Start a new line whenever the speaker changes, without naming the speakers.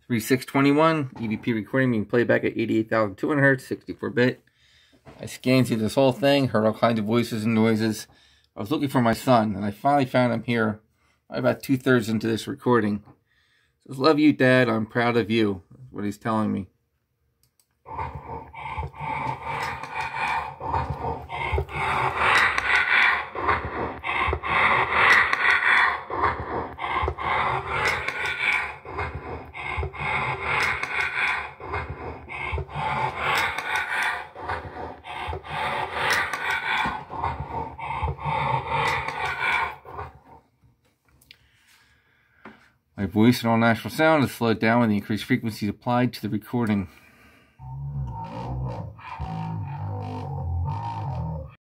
3621 EVP recording being played back at 88,200 Hz, 64-bit. I scanned through this whole thing, heard all kinds of voices and noises. I was looking for my son, and I finally found him here, about 2/3 into this recording. He says, "Love you, Dad. I'm proud of you." That's what he's telling me. My voice and all natural sound is slowed down with the increased frequencies applied to the recording.